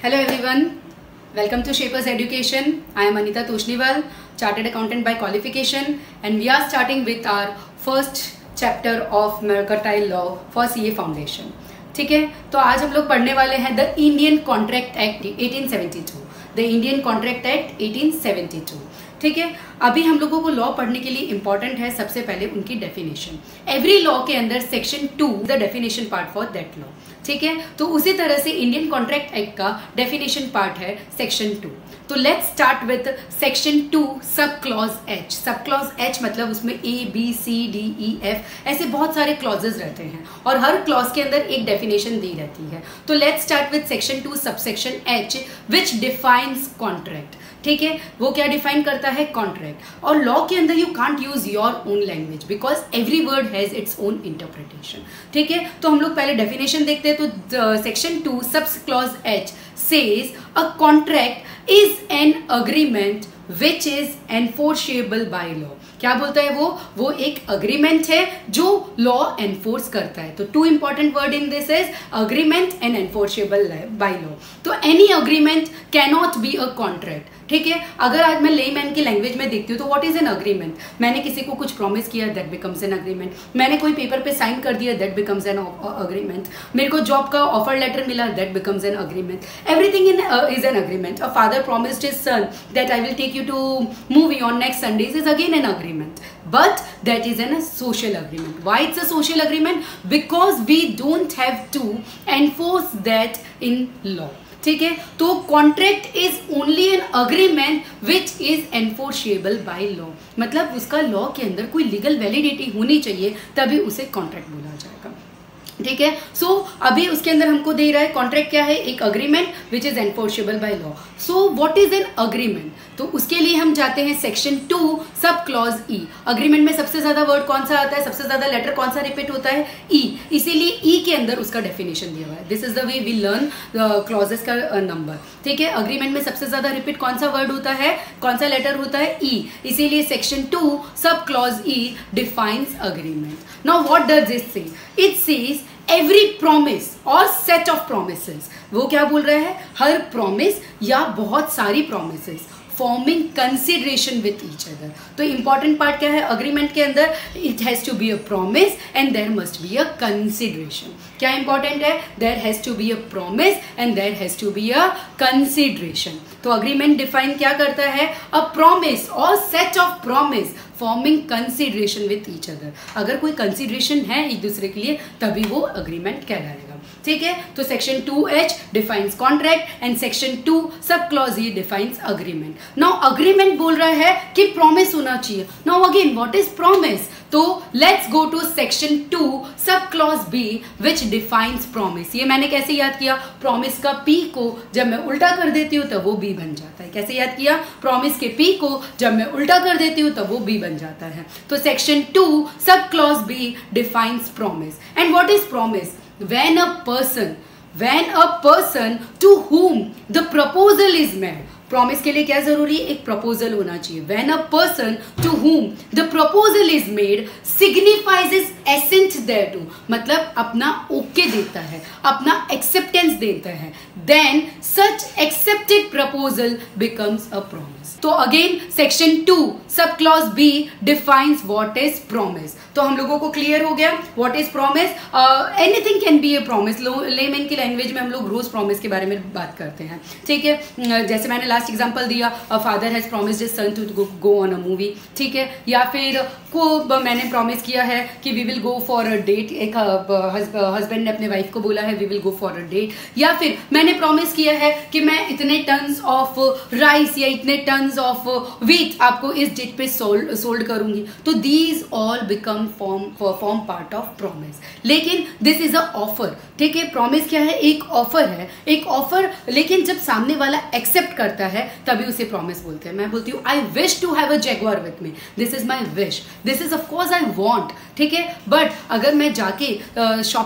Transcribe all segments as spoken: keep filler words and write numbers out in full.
Hello everyone, welcome to Shapers Education. I am Anita Toshniwal, Chartered Accountant by qualification, and we are starting with our first chapter of Mercantile Law for C A Foundation. ठीक है, तो आज हम लोग पढ़ने वाले हैं the Indian contract act eighteen seventy two, the Indian contract act eighteen seventy two. ठीक है, अभी हम लोगों को लॉ पढ़ने के लिए इंपॉर्टेंट है सबसे पहले उनकी डेफिनेशन. एवरी लॉ के अंदर section two the definition part for that law. ठीक है, तो उसी तरह से इंडियन कॉन्ट्रैक्ट एक्ट का डेफिनेशन पार्ट है सेक्शन टू. तो let's start with section two sub clause H. Sub clause H मतलब उसमें A B C D E F ऐसे बहुत सारे क्लॉजेज रहते हैं और हर क्लॉज के अंदर एक डेफिनेशन दी रहती है. तो let's start with section two subsection H which defines contract. ठीक है, वो क्या डिफाइन करता है? कॉन्ट्रैक्ट. और लॉ के अंदर you can't use your own language because every word has its own interpretation. ठीक है, तो हम लोग पहले डेफिनेशन देखते हैं. तो section two sub clause H says a contract is an agreement which is enforceable by law. क्या बोलता है वो? वो एक अग्रीमेंट है जो लॉ एनफोर्स करता है. तो two important word in this is agreement and enforceable by law. तो any agreement cannot be a contract. ठीक है, अगर आज मैं लेमैन की लैंग्वेज में देखती हूँ तो व्हाट इज एन अग्रीमेंट? मैंने किसी को कुछ प्रॉमिस किया, दैट बिकम्स एन अग्रीमेंट. मैंने कोई पेपर पे साइन कर दिया, दैट बिकम्स एन अग्रीमेंट. मेरे को जॉब का ऑफर लेटर मिला, that becomes an agreement. Everything in is an agreement. A father promised his son that I will take you to movie on next Sundays is again an agreement. But that is an a social agreement. Why it's a social agreement? Because we don't have to enforce that in law. ठीक है, तो contract is only an agreement which is enforceable by law. मतलब उसका law के अंदर कोई legal validity होनी चाहिए तभी उसे कॉन्ट्रैक्ट बोला जाएगा. ठीक है, सो so, अभी उसके अंदर हमको दे रहा है कॉन्ट्रैक्ट क्या है? एक agreement which is enforceable by law. So what is an agreement? तो उसके लिए हम जाते हैं section two sub clause E. Agreement में सबसे ज्यादा वर्ड कौन सा आता है? सबसे ज्यादा लेटर कौन सा रिपीट होता है? ई. इसीलिए ई के अंदर उसका डेफिनेशन दिया हुआ है. This is the way we learn clauses का नंबर. ठीक है, अग्रीमेंट में सबसे ज्यादा रिपीट कौन सा वर्ड होता है? कौन सा लेटर होता है? ई. इसीलिए section two sub clause E defines agreement. Now what does it say? It says every promise और सेट ऑफ प्रोमिसेस. वो क्या बोल रहा है? हर प्रॉमिस या बहुत सारी promises forming consideration with each other. तो इंपॉर्टेंट पार्ट क्या है अग्रीमेंट के अंदर? It has to be a promise and there must be a consideration. क्या इंपॉर्टेंट है? There has to be a promise and there has to be a consideration. तो agreement define क्या करता है? अ प्रॉमिस और set of promise forming consideration with each other. अगर कोई consideration है एक दूसरे के लिए तभी वो अग्रीमेंट कहलाएगा. ठीक है, तो section two H defines contract and section two sub clause E defines agreement. Now agreement बोल रहा है कि प्रॉमिस होना चाहिए. Now again what is promise? तो let's go to section two sub clause B which defines promise. ये मैंने कैसे याद किया? प्रॉमिस का पी को जब मैं उल्टा कर देती हूँ तब वो बी बन जाता है. कैसे याद किया? प्रॉमिस के पी को जब मैं उल्टा कर देती हूँ तब वो बी बन जाता है. तो section two sub clause B defines promise. And what is promise? When a person, when a person to whom the proposal is made. Promise के लिए क्या जरूरी है? एक प्रपोजल होना चाहिए. When a person to whom the proposal is made signifies his assent thereto, मतलब अपना ओके okay देता है, अपना एक्सेप्टेंस देता है, then such accepted proposal becomes a promise. तो again section two sub clause B defines what is promise. तो हम लोगों को क्लियर हो गया what is promise. Anything can be a promise. Layman की लैंग्वेज में हम लोग रोज प्रॉमिस के बारे में बात करते हैं. ठीक है, uh, जैसे मैंने लास्ट एग्जांपल दिया, a father has promised his son to go on a movie. ठीक है, या फिर को मैंने प्रॉमिस किया है कि we will go for a date. एक हस्बैंड ने अपने वाइफ को बोला है we will go for a date. या फिर मैंने प्रॉमिस किया है कि मैं इतने टन्स ऑफ राइस या इतने टन ऑफ व्हीट आपको इस डेट पे सोल्ड सोल्ड करूंगी. तो these all become form form part of promise. लेकिन दिस इज अ ऑफर. ठीक है, प्रॉमिस क्या है? एक ऑफर है, एक ऑफर. लेकिन जब सामने वाला एक्सेप्ट करता है तभी उसे प्रॉमिस बोलते हैं. मैं बोलती हूँ I wish to have a Jaguar with me. This is my wish. This is of course I want. ठीक है, बट अगर मैं जाके शॉप के अंदर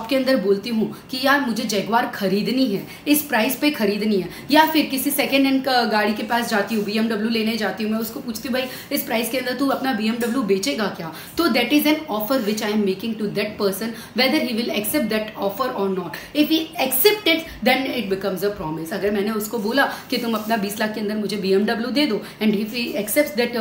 बोलती हूँ कि यार मुझे जैगवार खरीदनी है, इस प्राइस पे खरीदनी है, या फिर किसी सेकेंड हैंड गाड़ी के पास जाती हूँ, बीएमडब्ल्यू लेने जाती हूँ, मैं उसको पूछती हूँ भाई इस प्राइस के अंदर तू अपना बीएमडब्ल्यू बेचेगा क्या, तो that is an offer which I am making to that person whether he will accept that offer और not. If he accept it then it becomes a promise. अगर मैंने उसको बोला कि तुम अपना बीस लाख के अंदर मुझे बीएमडब्ल्यू दे दो and if he accepts that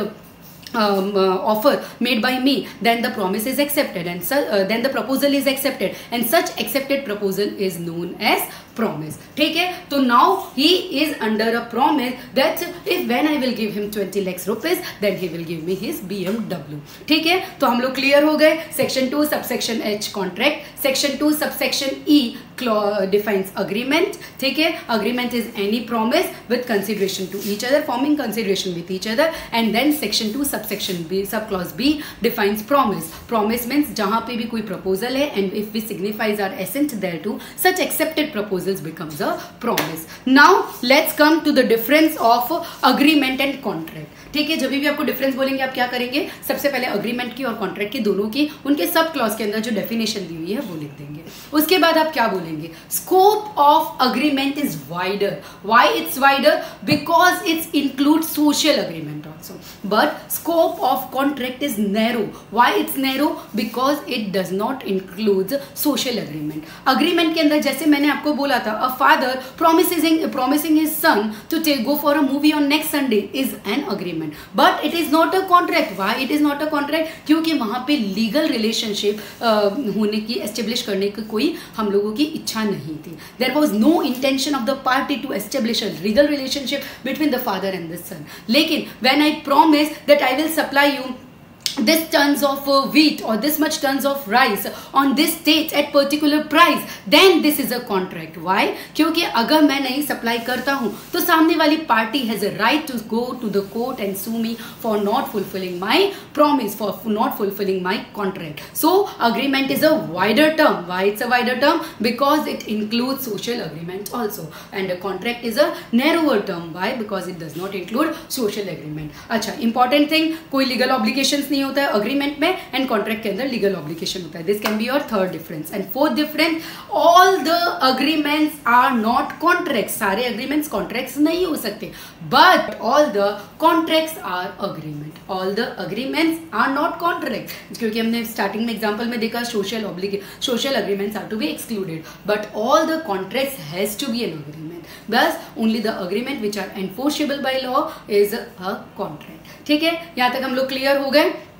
Um, uh, offer made by me, then the promise is accepted and su- uh, then the proposal is accepted and such accepted proposal is known as promise. ठीक है, तो now he is under a promise that if when I will give him twenty lakhs rupees then he will give me his B M W. ठीक है, तो हम लोग clear हो गए. Section two subsection H contract, section two subsection E defines agreement. ठीक है, agreement is any promise with consideration to each other, forming consideration with each other, and then section two subsection B sub clause B defines promise. Promise means जहाँ पे भी कोई proposal है and if we signifies our assent thereto, such accepted proposals becomes a promise. Now let's come to the difference of agreement and contract. ठीक है, जब भी आपको डिफरेंस बोलेंगे आप क्या करेंगे, सबसे पहले अग्रीमेंट की और कॉन्ट्रैक्ट की दोनों की उनके सब क्लॉज के अंदर जो डेफिनेशन दी हुई है वो लिख देंगे. उसके बाद आप क्या बोलेंगे, scope of agreement is wider. Why it's wider, because it's include social agreement also, but scope of contract is narrow. Why it's narrow, because it does not include social agreement. Agreement के अंदर जैसे मैंने आपको बोला था, a father promising promising his son to take go for a movie on next Sunday is an agreement. But it is not a contract. Why it is not a contract, क्योंकि वहां पे लीगल रिलेशनशिप होने की establish करने की कोई हम लोगों की इच्छा नहीं थी. There was no intention of the party to establish a legal relationship between the father and the son. लेकिन when I promise that I will supply you this tons of uh, wheat or this much tons of rice on this date at particular price, then this is a contract. Why? क्योंकि अगर मैं नहीं supply करता हूँ तो सामने वाली party has a right to go to the court and sue me for not fulfilling my promise, for not fulfilling my contract. So agreement is a wider term. Why it's a wider term? Because it includes social agreement also, and a contract is a narrower term. Why? Because it does not include social agreement. अच्छा, important thing, कोई legal obligations नहीं होता है agreement में and contract के अंदर legal obligation होता है. This can be your third difference. And fourth difference, all the agreements are not contracts. सारे अग्रीमेंट्स कॉन्ट्रैक्ट्स नहीं हो सकते, but all the contracts are agreement. All the agreements are not contract, क्योंकि हमने starting में example में देखा social oblige social agreements are to be excluded, but all the contracts has to be an agreement. Thus, only the agreement which are enforceable by law is a contract. ठीक है, यहाँ तक हम लोग clear हो गए.